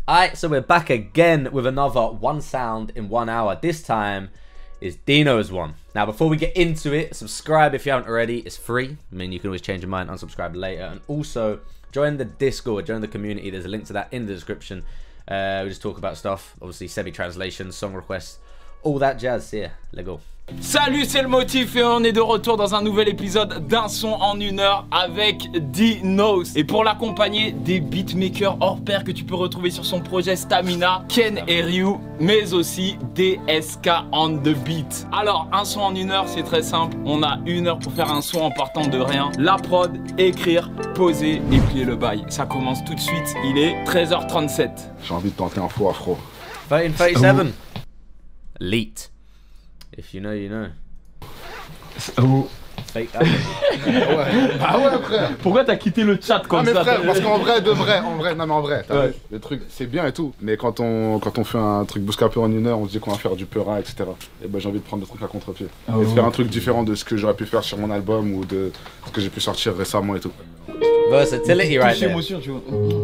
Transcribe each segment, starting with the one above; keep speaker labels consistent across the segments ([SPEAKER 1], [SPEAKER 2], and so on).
[SPEAKER 1] Alright, so we're back again with another one sound in 1 hour. This time is Dino's one. Now, before we get into it, subscribe if you haven't already. It's free. I mean, you can always change your mind, unsubscribe later. And also, join the Discord, join the community. There's a link to that in the description. We just talk about stuff. Obviously, Sebi translations, song requests, all that jazz. Yeah, let's go.
[SPEAKER 2] Salut, c'est le Motif et on est de retour dans un nouvel épisode d'un son en 1 heure avec Dinos. Et pour l'accompagner, des beatmakers hors pair que tu peux retrouver sur son projet Stamina, Ken et Ryu, mais aussi DSK on the beat. Alors, un son en 1 heure, c'est très simple. On a 1 heure pour faire un son en partant de rien. La prod, écrire, poser et plier le bail. Ça commence tout de suite, il est 13h37.
[SPEAKER 3] J'ai envie de tenter un faux afro.
[SPEAKER 1] 13:37. Leet. If you know, you know.
[SPEAKER 3] Oh.
[SPEAKER 1] Fake
[SPEAKER 3] Ouais. Ah ouais, frère.
[SPEAKER 2] Pourquoi t'as quitté le chat comme ça?
[SPEAKER 3] Mais frère, parce qu'en vrai, non mais en vrai, ouais. Le truc, c'est bien et tout, mais quand on fait un truc bouscapé en 1 heure, on se dit qu'on va faire du peurin, etc. Et ben j'ai envie de prendre le truc à contre-pied. Et de faire un truc différent de ce que j'aurais pu faire sur mon album ou de ce que j'ai pu sortir récemment et tout.
[SPEAKER 1] Versatility right there.
[SPEAKER 2] Émotion, tu vois.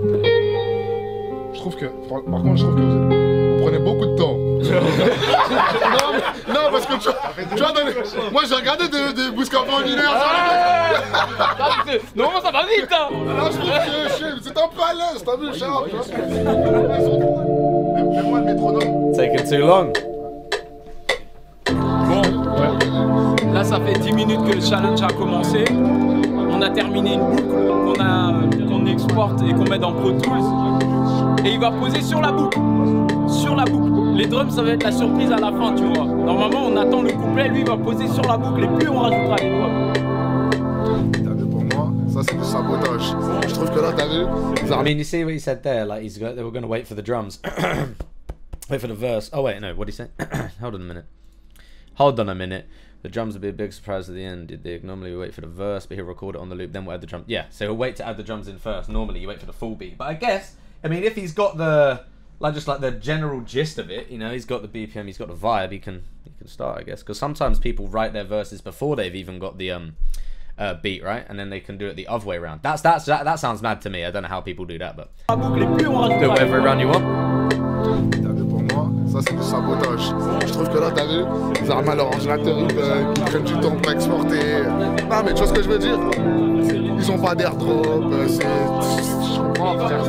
[SPEAKER 3] Je trouve que, par contre, je trouve que vous prenez beaucoup de temps. non, parce que tu vois, moi j'ai regardé des bouscapés en 1 heure.
[SPEAKER 2] Non, ça va vite, hein.
[SPEAKER 3] Là, je trouve que c'est un peu à l'aise, t'as vu, Charles? Mets-moi le métronome.
[SPEAKER 1] Taking too long.
[SPEAKER 2] Bon, là ça fait 10 minutes que le challenge a commencé. On a terminé une boucle qu'on exporte et qu'on met dans Pro Tools. Et il va poser sur la boucle. Sur la boucle. Les drums, ça va être la surprise à la fin, tu vois. Normalement, on attend le couplet, lui il va poser sur la boucle et puis on rajoutera les drums.
[SPEAKER 3] T'as vu, pour moi, ça c'est du sabotage. Je trouve que là, t'as vu.
[SPEAKER 1] I mean, you see what he said there? Like, they were going to wait for the drums. Wait for the verse. Oh, wait, no, what did he say? Hold on a minute. Hold on a minute. The drums will be a big surprise at the end. They normally wait for the verse, but he'll record it on the loop, then we'll add the drums. Yeah, so he'll wait to add the drums in first. Normally, you wait for the full beat. But I guess, I mean, if he's got the, like, just like the general gist of it, you know, he's got the BPM, he's got the vibe, he can start, I guess. Because sometimes people write their verses before they've even got the beat, right? And then they can do it the other way around. That sounds mad to me. I don't know how people do that, but do whatever run you want.
[SPEAKER 3] T'as vu, pour moi, ça c'est du sabotage. Je trouve que là, t'as vu, ils arment leur ordinateur, ils prennent du temps pour exporter. Non, mais tu vois ce que je veux dire? Ils ont pas d'airdrop, c'est. Je comprends, frère.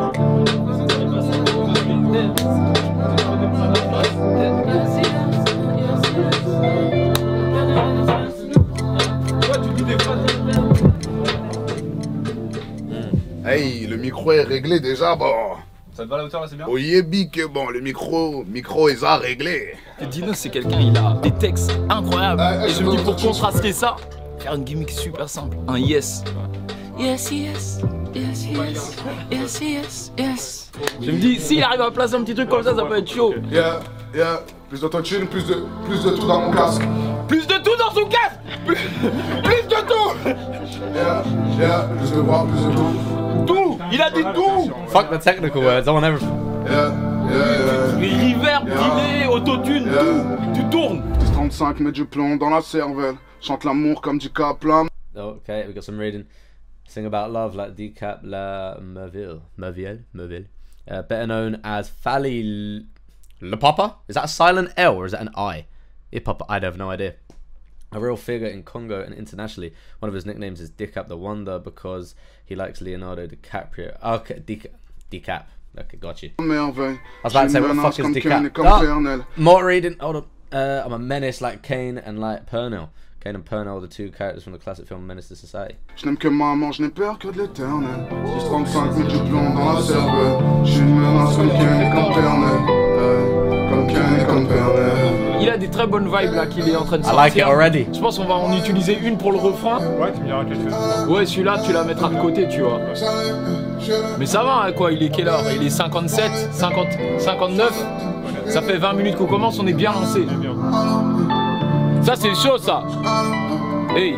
[SPEAKER 3] Hey, le micro est réglé déjà, bon.
[SPEAKER 2] Ça te va la hauteur là, c'est bien?
[SPEAKER 3] Au Yébi que bon, le micro ils a réglé.
[SPEAKER 2] Dino, c'est quelqu'un, il a des textes incroyables. Et je me dis, pour contraster ça, faire une gimmick super simple. Un yes. Yes, yes, yes, yes, yes, yes, yes. Je me dis, s'il arrive à placer un petit truc comme ça peut être chaud.
[SPEAKER 3] Yeah. Plus d'autotune, plus de tout dans mon casque.
[SPEAKER 2] Plus de tout dans son casque. Plus de tout.
[SPEAKER 3] Yeah, plus de voix, plus de tout.
[SPEAKER 2] Tout. Il a dit tout.
[SPEAKER 1] Fuck the technical words, I want everything.
[SPEAKER 3] Yeah.
[SPEAKER 2] Reverb, delay, autotune, tout. Tu tournes.
[SPEAKER 3] 35 met du plomb dans la cervelle. Chante l'amour comme du Kaplan.
[SPEAKER 1] Okay, we got some reading. Sing about love like Decap La Merville. Better known as Fally Lepapa? Is that a silent L or is that an I? Ipapa, I'd have no idea. A real figure in Congo and internationally. One of his nicknames is Decap the Wonder because he likes Leonardo DiCaprio. Okay, Decap. Okay, got you. I was about to say, what the fuck is Decap? Oh, more reading. Hold on. I'm a menace like Kane and like Pernell. Kane and Pernell are the two characters from the classic film Menace to Society.
[SPEAKER 3] Je n'aime que maman, je n'ai peur que de l'éternel. 35 met du plomb dans la cervelle. Je suis une menace comme Kane et comme Pernell.
[SPEAKER 2] Il a des très bonnes vibes là qu'il est en train de sortir.
[SPEAKER 1] I like it already.
[SPEAKER 2] Je pense qu'on va en utiliser une pour le refrain.
[SPEAKER 4] Ouais, tu me diras quelque chose.
[SPEAKER 2] Ouais, celui-là, tu la mettras de côté, tu vois. Mais ça va, hein, quoi. Il est quelle heure? Il est 57, 50, 59. Ça fait 20 minutes qu'on commence, on est bien lancé. Ça, c'est chaud, ça. Hey.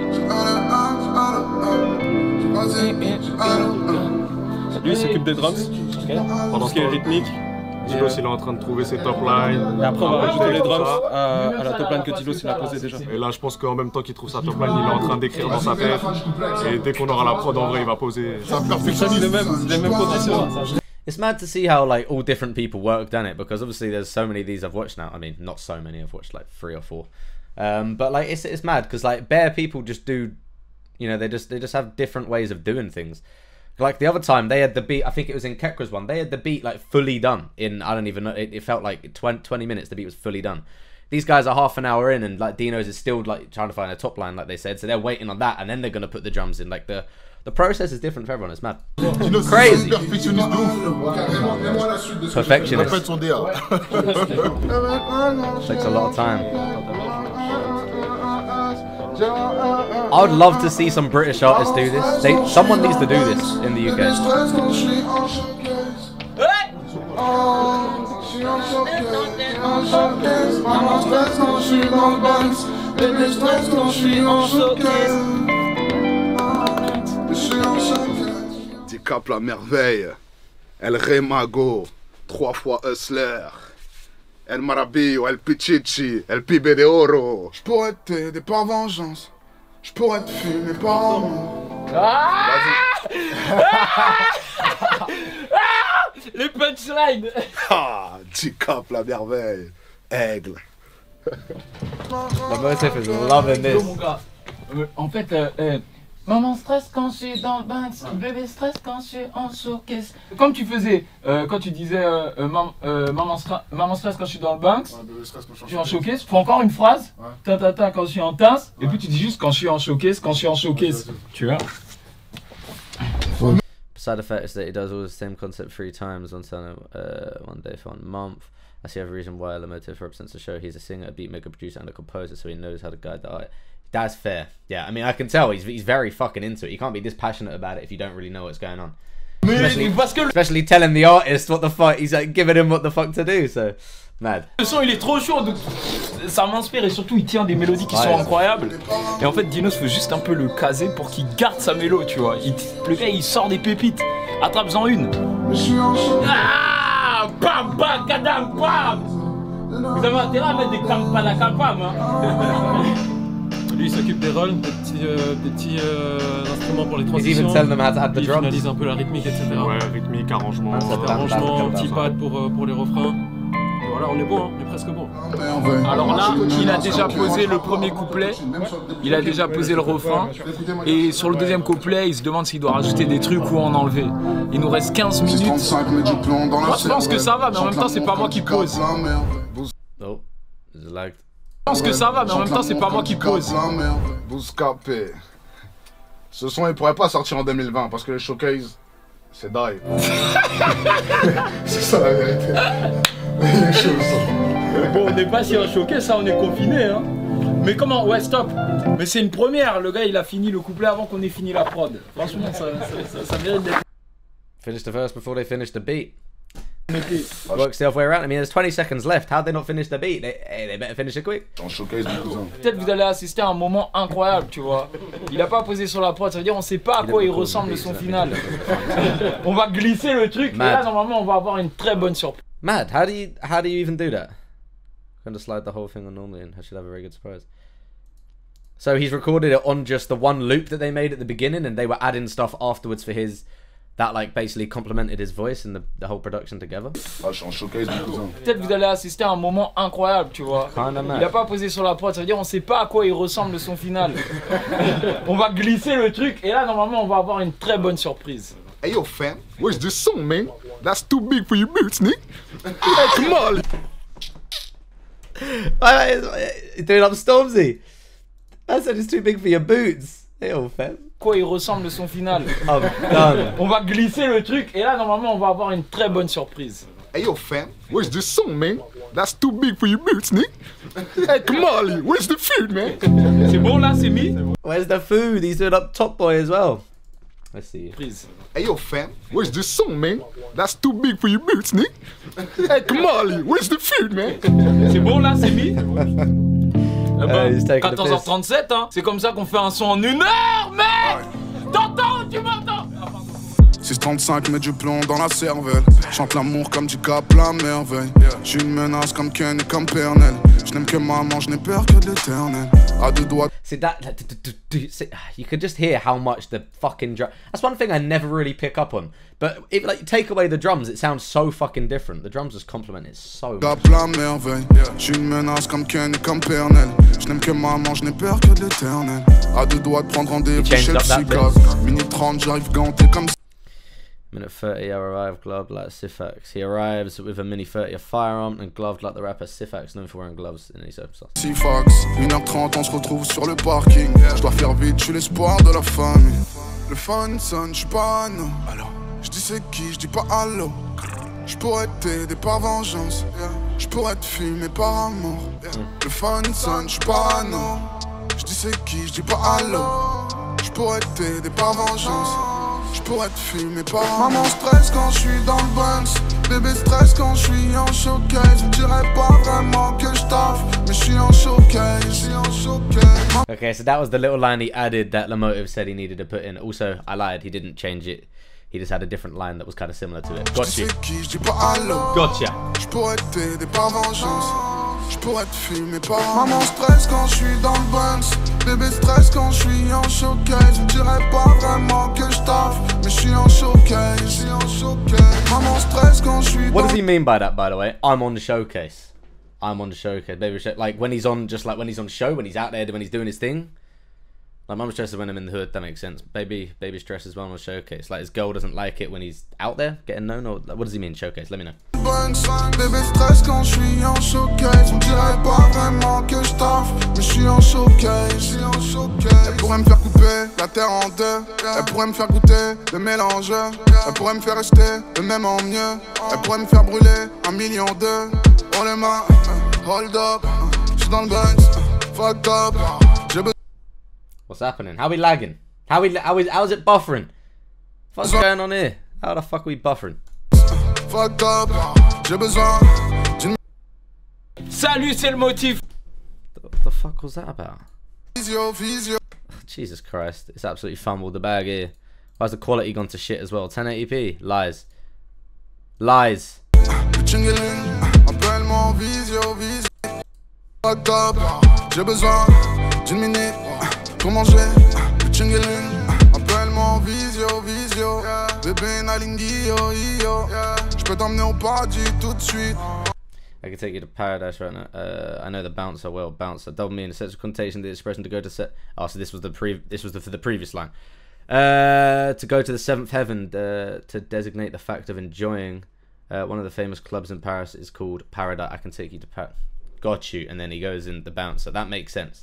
[SPEAKER 4] Lui, il s'occupe des drums. Pendant ce qui est rythmique. Tilos il est en train de trouver ses top lines.
[SPEAKER 5] Et après on va rajouter les drums à la top line que Tilos il a posé déjà.
[SPEAKER 4] Et là je pense qu'en même temps qu'il trouve sa top line, il est en train d'écrire dans sa tête. Et dès qu'on aura la prod en vrai, il va poser.
[SPEAKER 5] Ça perfectionne les mêmes conditions.
[SPEAKER 1] it's mad to see how like all different people work done it, because obviously there's so many of these I've watched now. I mean, not so many. I've watched like 3 or 4. But like it's mad because like bare people just do, you know, they just have different ways of doing things. Like the other time they had the beat, I think it was in Kekra's one, they had the beat like fully done in, I don't even know, it felt like 20 minutes the beat was fully done. These guys are half an hour in and like Dino's is still like trying to find a top line like they said, so they're waiting on that and then they're going to put the drums in. Like the process is different for everyone, it's mad. Crazy. Perfectionist. Takes a lot of time. I would love to see some British artists do this. Someone needs to do this in the UK.
[SPEAKER 3] Dicap la merveille, El Rey Mago, 3 fois Hustler. El Marabillo, El Pichichi, El Pibe de Oro. Je pourrais t'aider par vengeance. Je pourrais te fumer par amour.
[SPEAKER 2] Les punchlines.
[SPEAKER 3] Ah, Dicap la merveille, Aigle.
[SPEAKER 1] The Motif is loving this.
[SPEAKER 2] Mon gars, en fait, maman stresse quand je suis dans le Banks, bébé stresse quand je suis en showcase. Comme tu faisais, quand tu disais maman stresse quand je suis dans le Banks, je suis en showcase, faut encore une phrase, ta quand je suis en tasse, et puis tu dis juste quand je suis en showcase, tu vois.
[SPEAKER 1] Side effect is that he does all the same concept 3 times, one day for 1 month. That's the other reason why Lemotif represents the show. He's a singer, a beatmaker, producer, and a composer, so he knows how to guide the art. That's fair. Yeah, I mean, I can tell he's very fucking into it. You can't be this passionate about it if you don't really know what's going on. Especially telling the artist what the fuck, he's like giving him what the fuck to do, so mad.
[SPEAKER 2] Le son il est trop chaud, donc ça m'inspire et surtout il tient des mélodies qui sont incroyables. Et en fait Dinos faut juste un peu le caser pour qu'il garde sa mélo, tu vois. Le gars il sort des pépites, attrape-en une. Ah, bam bam kadam bam. Vous avez intérêt à mettre des campam, hein.
[SPEAKER 5] Lui il s'occupe des rolls, des petits instruments pour les transitions.
[SPEAKER 1] He's even telling them how to add the
[SPEAKER 5] Il
[SPEAKER 1] drums.
[SPEAKER 5] finalise un peu la rythmique, etc.
[SPEAKER 4] Ouais, rythmique, arrangement.
[SPEAKER 5] Arrangement, petit pad pour les refrains. Et voilà, on est bon, hein, on est presque bon.
[SPEAKER 2] Alors là, il a déjà posé le premier couplet, il a déjà posé le refrain, et sur le deuxième couplet, il se demande s'il doit rajouter des trucs ou en enlever. Il nous reste 15 minutes. Moi je pense que ça va, mais en même temps c'est pas moi qui pose.
[SPEAKER 1] Oh, it's lagged.
[SPEAKER 2] Je pense que ça va, mais en même temps c'est pas moi qui pose.
[SPEAKER 3] Bouscapé. Ce son il pourrait pas sortir en 2020 parce que le showcase c'est die. C'est ça la vérité.
[SPEAKER 2] Bon, on n'est pas si en showcase, ça on est confiné, hein. Mais comment? Ouais, stop. Mais c'est une première, le gars il a fini le couplet avant qu'on ait fini la prod. Franchement, ça mérite d'être.
[SPEAKER 1] Finish the verse before they finish the beat. Works the other way around. I mean, there's 20 seconds left. How'd they not finish the beat? They better finish it quick.
[SPEAKER 2] Peut-être vous allez assister à un moment incroyable, tu vois. Il a pas posé sur la prod, ça veut dire on sait pas à quoi il ressemble le son final. On va glisser le truc et là normalement on va avoir une très bonne surprise.
[SPEAKER 1] Mad. How do you even do that? I'm gonna slide the whole thing on normally and I should have a very good surprise. So he's recorded it on just the one loop that they made at the beginning and they were adding stuff afterwards for his, that like basically complemented his voice and the whole production together.
[SPEAKER 2] Peut-être vous allez assister à un moment incroyable, tu vois. Il a pas posé sur la prod, ça veut dire on sait pas à quoi il ressemble le son final. On va glisser le truc et là normalement on va avoir une très bonne surprise.
[SPEAKER 3] Hey yo fam, where's this song man? That's too big for your boots, Nick. Hey, come on.
[SPEAKER 1] Doing up Stormzy. I said it's too big for your boots. Hey old fam.
[SPEAKER 2] Quoi il ressemble le son final.
[SPEAKER 1] I'm done.
[SPEAKER 2] On va glisser le truc et là normalement on va avoir une très bonne surprise.
[SPEAKER 3] Hey yo fam, where's this song man? That's too big for your boots, Nick. Hey Kamali, where's the food man?
[SPEAKER 2] C'est bon là, c'est mis?
[SPEAKER 1] Where's the food? He's doing up Top Boy as well. Let's see.
[SPEAKER 2] Prise.
[SPEAKER 3] Hey yo fam, where's this song man? That's too big for your boots, Nick. Hey Kamali, where's the food man?
[SPEAKER 2] C'est bon là, c'est mis?
[SPEAKER 1] 14h37,
[SPEAKER 2] hein. C'est comme ça qu'on fait un son en 1 heure, mec. T'entends, tu m'entends?
[SPEAKER 3] 635 met du plomb dans la cervelle. Chante l'amour comme du cap la merveille. J'suis une menace comme Ken et comme Pernel. Je n'aime que maman, je n'ai peur que de l'éternel.
[SPEAKER 6] à deux doigts.
[SPEAKER 1] See that? See, you can just hear how much the fucking drum. That's one thing I never really pick up on. But if like you take away the drums, it sounds so fucking different. The drums just complement it so much.
[SPEAKER 6] La merveille, j'suis une menace comme Ken et comme Pernel. J'n'aime que maman, j'n'ai peur que de l'éternel. À deux doigts de prendre rendez-vous chez le psychologue. Minute 30, j'arrive ganté comme.
[SPEAKER 1] Minute 30, I arrive gloved like Sifax. He arrives with a mini 30, a firearm, and gloved like the rapper Sifax, known for wearing gloves in these episodes.
[SPEAKER 6] Sifax, 1h30, on se retrouve sur le parking. Je dois faire vite, j'suis l'espoir de la famille. Le phone sonne, j'suis pas non. Alors, j'dis c'est qui, j'dis pas allô. J'pourrais t'aider par vengeance. J'pourrais te fumer par amour. Le phone sonne, j'suis pas non. J'dis c'est qui, j'dis pas allô. J'pourrais t'aider par vengeance. J'pourrais te fumer par maman stress quand j'suis dans le Bronx. Bébé stress quand j'suis en showcase. J'dirais pas vraiment que j'taffe, mais j'suis en showcase.
[SPEAKER 1] Okay, so that was the little line he added that Lamotive said he needed to put in. Also, I lied, he didn't change it. He just had a different line that was kind of similar to it. Got you.
[SPEAKER 2] Gotcha.
[SPEAKER 6] J'pourrais t'aider par vengeance. J'pourrais te fumer par maman stress quand j'suis dans le Bronx. Bébé stress quand j'suis en showcase. J'dirais pas vraiment que j'taffe, mais j'suis en showcase. Maman stress quand j'suis.
[SPEAKER 1] What does he mean by that, by the way? I'm on the showcase. I'm on the showcase. Baby, like when he's on, just like when he's on show, when he's out there, when he's doing his thing. Like mum stresses when I'm in the hood, that makes sense. Baby stresses when I'm on showcase. Like his girl doesn't like it when he's out there getting known, or like, what does he mean showcase? Let me know.
[SPEAKER 6] Bébé stress quand j'suis en showcase. J'dirais pas vraiment que j'taffe, mais j'suis en showcase. Elle pourrait me faire couper la terre en deux. Elle pourrait me faire goûter le mélange. Elle pourrait me faire rester le même en mieux. Elle pourrait me faire brûler 1 million d'eux. Oh les mains, hold up. J'suis dans le Bronx, fucked up.
[SPEAKER 1] What's happening? How we lagging? How is it buffering? What's going on here? How the fuck are we buffering?
[SPEAKER 6] Fucked up. J'ai besoin d'une.
[SPEAKER 2] Salut, c'est le motif.
[SPEAKER 1] What the fuck was that about?
[SPEAKER 6] Visio.
[SPEAKER 1] Jesus Christ, it's absolutely fumbled the bag here. Why's the quality gone to shit as well? 1080p? Lies. Lies.
[SPEAKER 6] Appelle-moi visio. Fucked up. J'ai besoin d'une minute pour manger. Appelle-moi visio. Bébé Nalingui, yo. J'peux t'emmener au paradis tout de suite.
[SPEAKER 1] I can take you to paradise right now. I know the bouncer well. Bouncer double meaning. Sense of connotation. The expression to go to set. Oh, so this was the for the previous line. To go to the seventh heaven. To designate the fact of enjoying. One of the famous clubs in Paris is called Paradise. I can take you to Paradise. Got you. And then he goes in the bouncer. That makes sense.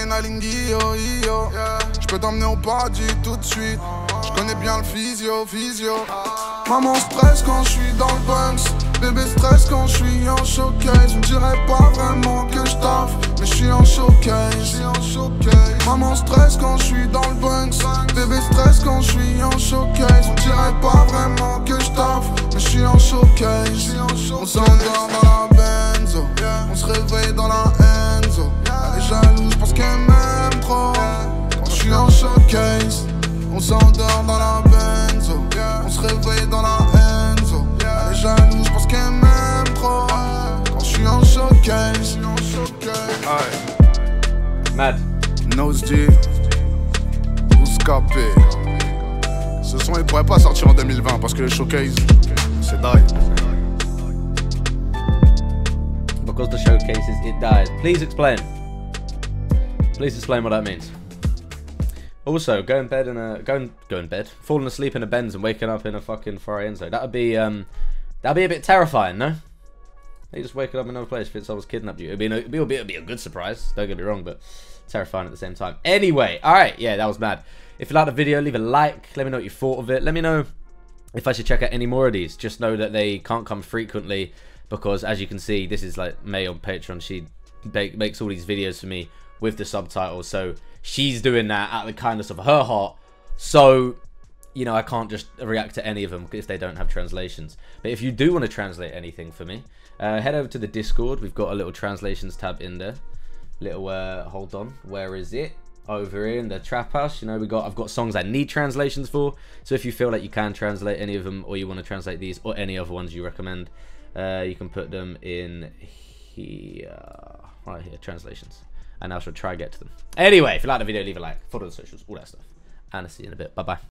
[SPEAKER 6] J'peux t'emmener au paradis tout de suite. J'connais bien le physio. Maman stress quand j'suis dans le Bronx. Bébé stress quand j'suis en showcase. J'dirais pas vraiment que j'taffe, mais j'suis en showcase. Maman stress quand j'suis dans le Bronx. Bébé stress quand j'suis en showcase. J'dirais pas vraiment que j'taffe, mais j'suis en showcase. On s'endort dans la benzo. On se réveille dans la Enzo. Elle est jalouse, j'pense qu'elle m'aime trop. Quand j'suis en showcase. On s'endort dans la benzo. On se réveille dans la Enzo. Elle est jalouse, j'pense qu'elle m'aime trop. Quand j'suis en showcase.
[SPEAKER 1] Mad.
[SPEAKER 6] Nosedi, Bouscapé. Ce son il pourrait pas sortir en 2020 parce que le showcase c'est die.
[SPEAKER 1] Because the showcases, it dies. Please explain. Please explain what that means. Also, go in bed falling asleep in a Benz and waking up in a fucking Ferrari Enzo. That'd be a bit terrifying, no? You just waking up in another place if someone's kidnapped you. It'd be a good surprise. Don't get me wrong, but terrifying at the same time. Anyway, all right, yeah, that was mad. If you liked the video, leave a like. Let me know what you thought of it. Let me know if I should check out any more of these. Just know that they can't come frequently because, as you can see, this is like May on Patreon. She makes all these videos for me with the subtitles, so she's doing that out of the kindness of her heart. So, you know, I can't just react to any of them if they don't have translations. But if you do want to translate anything for me, head over to the Discord. We've got a little translations tab in there. Hold on, where is it? Over here in the trap house. You know, I've got songs I need translations for. So if you feel like you can translate any of them, or you want to translate these or any other ones you recommend, you can put them in here, right here, translations. and I shall try to get to them. Anyway, if you like the video, leave a like, follow the socials, all that stuff. And I'll see you in a bit. Bye-bye.